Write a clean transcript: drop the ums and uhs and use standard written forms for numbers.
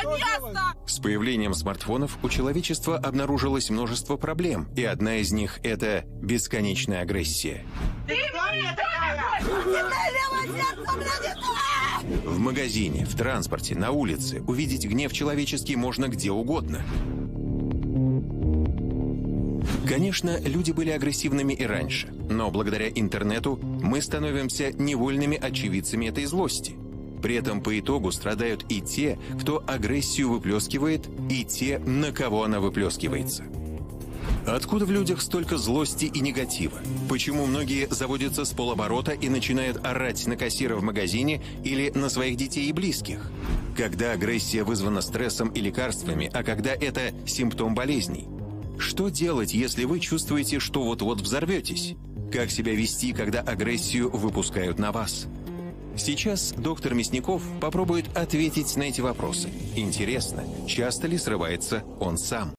место! С появлением смартфонов у человечества обнаружилось множество проблем, и одна из них – это бесконечная агрессия. Ты мне такая! В магазине, в транспорте, на улице увидеть гнев человеческий можно где угодно. Конечно, люди были агрессивными и раньше, но благодаря интернету мы становимся невольными очевидцами этой злости. При этом по итогу страдают и те, кто агрессию выплескивает, и те, на кого она выплескивается. Откуда в людях столько злости и негатива? Почему многие заводятся с полоборота и начинают орать на кассира в магазине или на своих детей и близких? Когда агрессия вызвана стрессом и лекарствами, а когда это симптом болезней? Что делать, если вы чувствуете, что вот-вот взорветесь? Как себя вести, когда агрессию выпускают на вас? Сейчас доктор Мясников попробует ответить на эти вопросы. Интересно, часто ли срывается он сам?